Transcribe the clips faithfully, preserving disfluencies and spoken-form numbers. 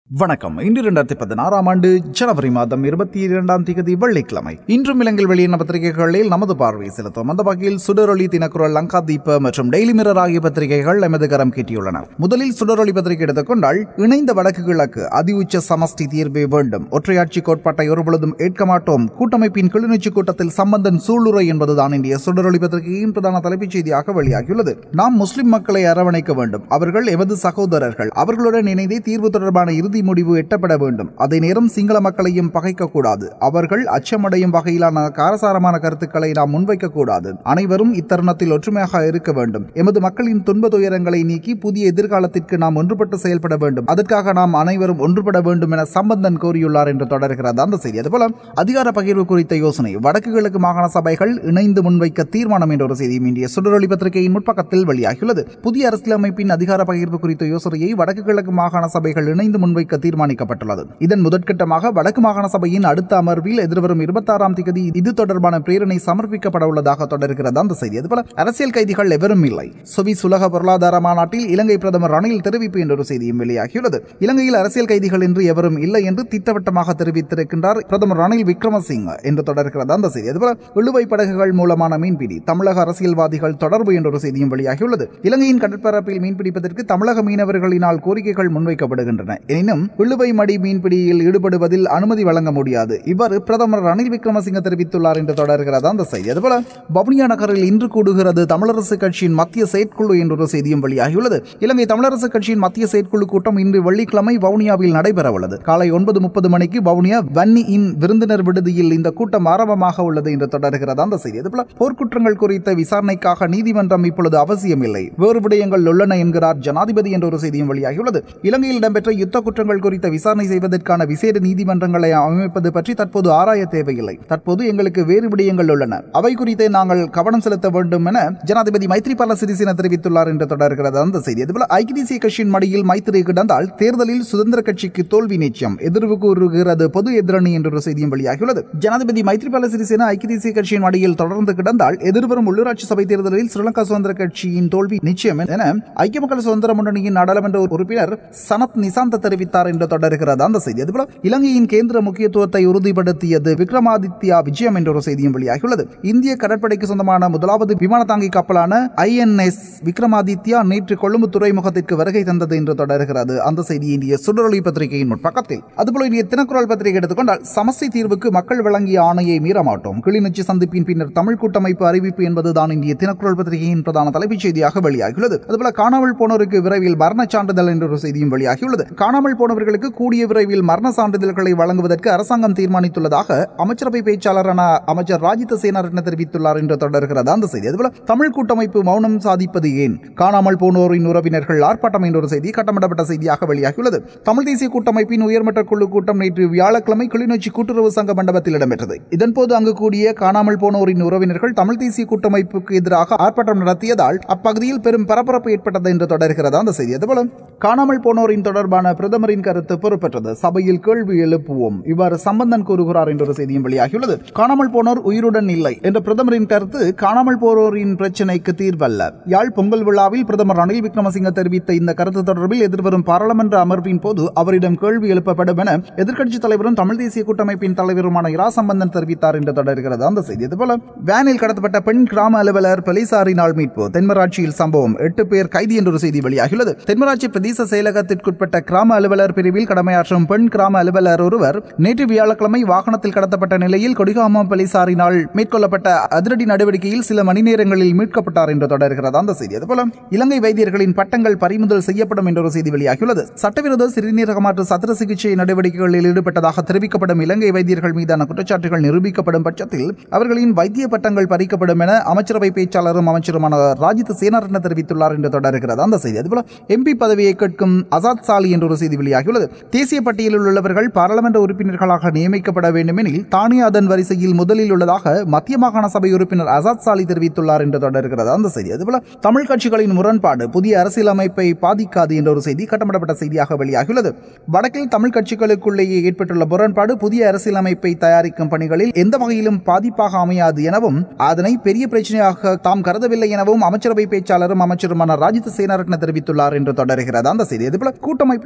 வணக்கம். இன்று இரண்டாயிரத்தி பதினாறாம் ஆண்டு ஜனவரி மாதம் இருபத்தி இரண்டாம் தேதி வெள்ளிக்கிழமை. இன்றும் இலங்கையில் வெளியான பத்திரிகைகளில் நமது பார்வை செலுத்தும். அந்த வகையில் சுடரொளி, தினக்குரல், லங்கா தீப மற்றும் டெய்லி மிரர் ஆகிய பத்திரிகைகள் எமது கரம் கேட்டியுள்ளன. முதலில் சுடரொளி பத்திரிகை எடுத்துக்கொண்டால், இணைந்த வடக்கு கிழக்கு அதி உச்ச சமஷ்டி தீர்வே வேண்டும், ஒற்றையாட்சி கோட்பாட்டை ஒருபொழுதும் ஏற்க மாட்டோம், கூட்டமைப்பின் கிளிநொச்சி கூட்டத்தில் சம்பந்தன் சூளுரை என்பதுதான் இந்திய சுடரொளி பத்திரிகையின் பிரதான தலைப்புச் செய்தியாக வெளியாகியுள்ளது. நாம் முஸ்லிம் மக்களை அரவணைக்க வேண்டும், அவர்கள் எமது சகோதரர்கள், அவர்களுடன் இணைந்தே தீர்வு தொடர்பான இறுதி முடிவு எட்டப்பட வேண்டும். அதே நேரம் சிங்கள மக்களையும் பகைக்க கூடாது, அவர்கள் அச்சமடையும் வகையிலான காரசாரமான கருத்துக்களை நாம் முன்வைக்க கூடாது. அனைவரும் இத்தருணத்தில் ஒற்றுமையாக இருக்க வேண்டும். எமது மக்களின் துன்ப துயரங்களை நீக்கி புதிய எதிர்காலத்திற்கு நாம் ஒன்றுபட்டு செயல்பட வேண்டும். அதற்காக நாம் அனைவரும் ஒன்றுபட வேண்டும் என சம்பந்தன் கோரியுள்ளார் என்று தொடர்கிறது அந்த செய்தி. அதுபோல அதிகார பகிர்வு குறித்த யோசனை, வடக்கு கிழக்கு மாகாண சபைகள் இணைந்து முன்வைக்க தீர்மானம் என்ற ஒரு செய்தியும் இந்திய சுடரொளி பத்திரிகையின் முற்பக்கத்தில் வெளியாகியுள்ளது. புதிய அரசியலமைப்பின் அதிகார பகிர்வு குறித்த யோசனையை வடக்கு கிழக்கு மாகாண சபைகள் இணைந்து முன்வைக்க தீர்மானிக்கப்பட்டுள்ளது. இதன் முதற்கட்டமாக வடக்கு மாகாண சபையின் அடுத்த அமர்வில் எதிர்வரும் இருபத்தி ஆறாம் தேதி இது தொடர்பான பிரேரணை சமர்ப்பிக்கப்பட உள்ளதாக தொடர்கிறது அந்த செய்தி. அதுபோல அரசியல் கைதிகள் எவரும் இல்லை, சுவிஸ் உலக பொருளாதார மாநாட்டில் இலங்கை பிரதமர் ரணில் தெரிவிப்பு என்ற ஒரு செய்தியும் வெளியாகியுள்ளது. இலங்கையில் அரசியல் கைதிகள் என்று எவரும் இல்லை என்று திட்டவட்டமாக தெரிவித்திருக்கின்றார் பிரதமர் ரணில் விக்ரமசிங்க என்று தொடர்கிறது அந்த செய்தி. அதுபோல இழுவை படகுகள் மூலமான மீன்பிடி, தமிழக அரசியல்வாதிகள் தொடர்பு என்ற ஒரு செய்தியும் வெளியாகியுள்ளது. இலங்கையின் கடற்பரப்பில் மீன்பிடிப்பதற்கு தமிழக மீனவர்களினால் கோரிக்கைகள் முன்வைக்கப்படுகின்றன. எனினும் இழுவை மடி மீன்பிடியில் ஈடுபடுவதில் அனுமதி வழங்க முடியாது, இவ்வாறு பிரதமர் ரணில் விக்ரமசிங்க தெரிவித்துள்ளார் என்று தொடர்கிறது அந்த செய்தி. அதுபோல வவுனியா நகரில் இன்று கூடுகிறது தமிழரசு கட்சியின் மத்திய செயற்குழு என்ற ஒரு செய்தியும் வெளியாகியுள்ளது. இலங்கை தமிழரசு கட்சியின் மத்திய செயற்குழு கூட்டம் இன்று வெள்ளிக்கிழமை வவுனியாவில் நடைபெற உள்ளது. காலை ஒன்பது முப்பது மணிக்கு வவுனியா வன்னி இன் விருந்தினர் விடுதியில் இந்த கூட்டம் ஆரம்பமாக உள்ளது என்று தொடர்கிறது அந்த செய்தி. அதுபோல போர்க்குற்றங்கள் குறித்த விசாரணைக்காக நீதிமன்றம் இப்பொழுது அவசியமில்லை, வேறு விடயங்கள் உள்ளன என்கிறார் ஜனாதிபதி என்ற ஒரு செய்தியும் வெளியாகியுள்ளது. இலங்கையில் இடம்பெற்ற யுத்த குற்றங்கள் குறித்த விசாரணை செய்வதற்கான விசேட நீதிமன்றங்களை அமைப்பது பற்றி தற்போது ஆராய தேவையில்லை, தற்போது எங்களுக்கு வேறு விடயங்கள் உள்ளன, அவை குறித்து நாங்கள் கவனம் செலுத்த வேண்டும் என ஜனாதிபதி மைத்ரிபால சிறிசேன தெரிவித்துள்ளார் என்று தொடர்கிறது அந்த செய்தி. அதுபோல ஐக்கிய தேசிய கட்சியின் மடியில் மைத்திரி கிடந்தால் தேர்தலில் சுதந்திர கட்சிக்கு தோல்வி நிச்சயம், எதிர்வு கூறுகிறது பொது எதிரணி என்ற ஒரு செய்தியும் வெளியாகியுள்ளது. ஜனாதிபதி மைத்ரிபால சிறிசேன ஐக்கிய தேசிய கட்சியின் மடியில் தொடர்ந்து கிடந்தால் எதிர்வரும் உள்ளூராட்சி சபை தேர்தலில் ஸ்ரீலங்கா சுதந்திர கட்சியின் தோல்வி நிச்சயம் என ஐக்கிய மக்கள் சுதந்திர முன்னணியின் நாடாளுமன்ற உறுப்பினர் சனத் நிசாந்த தெரிவித்தார் என்று தொடர்கிறது அந்த செய்தி. அதுபோல இலங்கையின் கேந்திர முக்கியத்துவத்தை உறுதிப்படுத்தியது விக்ரமாதித்யா விஜயம் என்ற ஒரு செய்தியும் வெளியாகியுள்ளது. இந்திய கடற்படைக்கு சொந்தமான முதலாவது விமான தாங்கி கப்பலான ஐ என் எஸ் விக்ரமாதித்யா நேற்று கொழும்பு துறைமுகத்திற்கு வருகை தந்தது என்று தொடர்கிறது அந்த செய்தி இந்திய சுடரொளி பத்திரிகையின் முற்பக்கத்தில். அதுபோல இந்திய தினக்குரல் பத்திரிகை எடுத்துக்கொண்டால், சமஸ்டி தீர்வுக்கு மக்கள் வழங்கிய ஆணையை மீற மாட்டோம், கிளிநொச்சி சந்திப்பின் பின்னர் தமிழ் கூட்டமைப்பு அறிவிப்பு என்பதுதான் இந்திய தினக்குரல் பத்திரிகையின் பிரதான தலைப்புச் செய்தியாக வெளியாகியுள்ளது. அதுபோல காணாமல் போனோருக்கு விரைவில் மரண சான்றிதழ் என்ற ஒரு செய்தியும் வெளியாகியுள்ளது. காணாமல் போனவர்களுக்கு கூடிய விரைவில் மரண சான்றிதழ்களை வழங்குவதற்கு அரசாங்கம் தீர்மானித்துள்ளதாக அமைச்சரவை பேச்சாளரான அமைச்சர் ராஜித சேனாரட்ன தெரிவித்துள்ளார் என்று தொடர்கிறது அந்த செய்தி. அதுபோல தமிழ் கூட்டமைப்பு மௌனம் சாதிப்பது ஏன், காணாமல் போனோரின் உறவினர்கள் ஆர்ப்பாட்டம் என்ற ஒரு செய்தி கட்டமிடப்பட்ட செய்தியாக வெளியாகியுள்ளது. தமிழ் தேசிய கூட்டமைப்பின் உயர்மட்ட குழு கூட்டம் நேற்று வியாழக்கிழமை கிளிநொச்சி கூட்டுறவு சங்க மண்டபத்தில் இடம்பெற்றது. இதன்போது அங்கு கூடிய காணாமல் போனோரின் உறவினர்கள் தமிழ் தேசிய கூட்டமைப்புக்கு எதிராக ஆர்ப்பாட்டம் நடத்தியதால் அப்பகுதியில் பெரும் பரபரப்பு ஏற்பட்டது என்று தொடர்கிறது அந்த செய்தி. அதுபோல காணாமல் போனோரின் தொடர்பான பிரதமரின் கருத்து பொறுப்பற்றது, சபையில் கேள்வி எழுப்புவோம், இவ்வாறு சம்பந்தன் கூறுகிறார் என்ற ஒரு செய்தியும் வெளியாகியுள்ளது. காணாமல் போனோர் உயிருடன் இல்லை என்ற பிரதமரின் கருத்து காணாமல் போனோரின் பிரச்சினைக்கு தீர்வல்ல. யாழ் பொங்கல் விழாவில் பிரதமர் ரணில் விக்ரமசிங்க தெரிவித்த இந்த கருத்து தொடர்பில் எதிர்வரும் பாராளுமன்ற அமர்வின் போது அவரிடம் கேள்வி எழுப்பப்படும் என எதிர்க்கட்சி தலைவரும் தமிழ் தேசிய கூட்டமைப்பின் தலைவருமான இரா சம்பந்தன் தெரிவித்தார் என்று தொடர்கிறது அந்த செய்தி. இதுபோல வேனில் கடத்தப்பட்ட பெண் கிராம அலுவலர் போலீசாரினால் மீட்பு, தென்மராட்சியில் சம்பவம், எட்டு பேர் கைது என்ற ஒரு செய்தி வெளியாகியுள்ளது. தென்மராட்சி பிரதேச செயலகத்திற்குட்பட்ட கிராம அலுவலர் பிரிவில் கடமையாற்றும் பெண் கிராம அலுவலர் ஒருவர் நேற்று வியாழக்கிழமை வாகனத்தில் கடத்தப்பட்ட நிலையில் கொடிகாமம் போலீசாரினால் மேற்கொள்ளப்பட்ட அதிரடி நடவடிக்கையில் சில மணி நேரங்களில் மீட்கப்பட்டார் என்று தொடர்கிறது அந்த செய்தி. அதுபோல இலங்கை வைத்தியர்களின் பட்டங்கள் பறிமுதல் செய்யப்படும் என்ற ஒரு செய்தி வெளியாகியுள்ளது. சட்டவிரோத சிறுநீரக மாற்று சத்திர சிகிச்சை நடவடிக்கைகளில் ஈடுபட்டதாக தெரிவிக்கப்படும் இலங்கை வைத்தியர்கள் மீதான குற்றச்சாட்டுகள் நிரூபிக்கப்படும் பட்சத்தில் அவர்களின் வைத்திய பட்டங்கள் பறிக்கப்படும் என அமைச்சரவை பேச்சாளரும் அமைச்சருமான ராஜித சேனாரட்ன தெரிவித்துள்ளார் என்று தொடர்கிறது அந்த செய்தி. அதுபோல எம்பி பதவியை கேட்கும் அசாத் சாலி என்ற ஒரு செய்தி வெளியாகியுள்ளது. தேசிய பட்டியலில் உள்ளவர்கள் பாராளுமன்ற உறுப்பினர்களாக நியமிக்கப்பட வேண்டும் எனில் தானே அதன் வரிசையில் முதலில் உள்ளதாக மத்திய மாகாண சபை உறுப்பினர் அசாத் சாலி தெரிவித்துள்ளார் என்று தொடர்கிறது அந்த செய்தி. அதுபோல தமிழ் கட்சிகளின் முரண்பாடு புதிய அரசியலமைப்பை பாதிக்காது என்ற ஒரு செய்தி கட்டமிடப்பட்ட செய்தியாக வெளியாகியுள்ளது. வடக்கில் தமிழ் கட்சிகளுக்குள்ளேயே ஏற்பட்டுள்ள முரண்பாடு புதிய அரசியலமைப்பை தயாரிக்கும் பணிகளில் எந்த வகையிலும் பாதிப்பாக அமையாது எனவும் அதனை பெரிய பிரச்சனையாக தாம் கருதவில்லை எனவும் அமைச்சரவை பேச்சாளரும் அமைச்சருமான ராஜித சேனாரட்ன தெரிவித்துள்ளார் என்று தொடர்கிறது அந்த செய்தி. இதுபோல கூட்டமைப்பின் உயர்மட்ட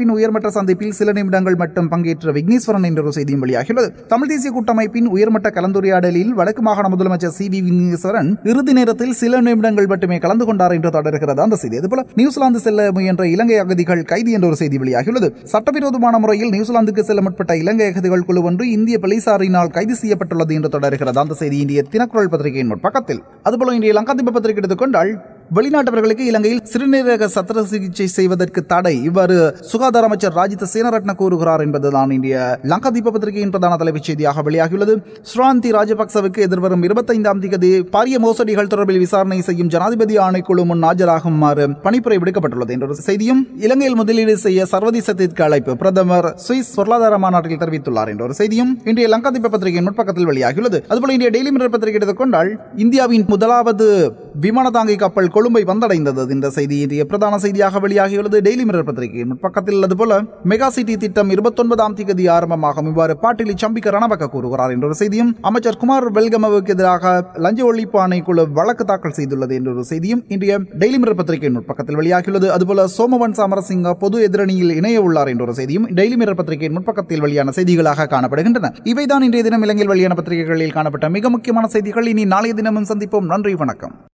நடைபெற்ற சந்திப்பில் சில நிமிடங்கள் மட்டும் பங்கேற்ற விக்னேஸ்வரன் என்ற ஒரு செய்தியும் வெளியாகியுள்ளது. தமிழ் தேசிய கூட்டமைப்பின் உயர்மட்ட கலந்துரையாடலில் வடக்கு மாகாண முதலமைச்சர் சி வி விக்னேஸ்வரன் இறுதி நேரத்தில் சில நிமிடங்கள் மட்டுமே கலந்து கொண்டார் என்று தொடர்கிறது அந்த செய்தி. அதுபோல நியூசிலாந்து செல்ல முயன்ற இலங்கை அகதிகள் கைது என்ற ஒரு செய்தி வெளியாகியுள்ளது. சட்டவிரோதமான முறையில் நியூசிலாந்துக்கு செல்ல முற்பட்ட இலங்கை அகதிகள் குழு ஒன்று இந்திய போலீசாரினால் கைது செய்யப்பட்டுள்ளது என்று தொடர்கிறது அந்த செய்தி இந்திய தினக்குரல் பத்திரிகையின் பக்கத்தில். அதுபோல இந்திய லங்காதீப பத்திரிகை எடுத்துக்கொண்டால் வெளிநாட்டவர்களுக்கு இலங்கையில் சிறுநீரக சத்திர சிகிச்சை செய்வதற்கு தடை, இவ்வாறு சுகாதார அமைச்சர் ராஜித சேனரட்ன கூறுகிறார் என்பதுதான் இந்திய லங்காதீப பத்திரிகையின் பிரதான தலைப்புச் செய்தியாக வெளியாகியுள்ளது. ஸ்ராந்தி ராஜபக்சவுக்கு எதிர்வரும் இருபத்தைந்தாம் தேதி பாரிய மோசடிகள் தொடர்பில் விசாரணை செய்யும் ஜனாதிபதி ஆணைக்குழு முன் ஆஜராகுமாறு பணிப்புரை விடுக்கப்பட்டுள்ளது என்ற செய்தியும், இலங்கையில் முதலீடு செய்ய சர்வதேசத்திற்கு அழைப்பு, பிரதமர் சுவிஸ் பொருளாதார மாநாட்டில் தெரிவித்துள்ளார் என்ற ஒரு செய்தியும் இன்றைய லங்காதீப பத்திரிகையின் முற்பக்கத்தில் வெளியாகியுள்ளது. அதுபோல இந்திய டெய்லி மிரர் பத்திரிகை எடுத்துக்கொண்டால் இந்தியாவின் முதலாவது விமான தாங்கி கப்பல் கொழும்பை வந்தடைந்தது என்ற செய்தி இன்றைய பிரதான செய்தியாக வெளியாகியுள்ளது டெய்லி மிரர் பத்திரிகையின் பக்கத்தில். அதுபோல மெகா சிட்டி திட்டம் இருபத்தி ஒன்பதாம் தேதி ஆரம்பமாகும், இவ்வாறு பாட்டிலி சம்பிக்க ரணபக்க கூறுகிறார் என்ற ஒரு செய்தியும், அமைச்சர் குமார் வெல்கமவுக்கு எதிராக லஞ்ச ஒழிப்பு ஆணைக்குழு வழக்கு தாக்கல் செய்துள்ளது என்ற ஒரு செய்தியும் இன்றைய டெய்லி மிரர் பத்திரிகையின் பக்கத்தில் வெளியாகியுள்ளது. அதுபோல சோமவன் சமரசிங்க பொது எதிரணியில் இணைய உள்ளார் என்ற ஒரு செய்தியும் டெய்லி மிரர் பத்திரிகையின் முற்பக்கத்தில் வெளியான செய்திகளாக காணப்படுகின்றன. இவைதான் இன்றைய தினம் இலங்கையில் வெளியான பத்திரிகைகளில் காணப்பட்ட மிக முக்கியமான செய்திகள். இனி நாளைய தினமும் சந்திப்போம். நன்றி, வணக்கம்.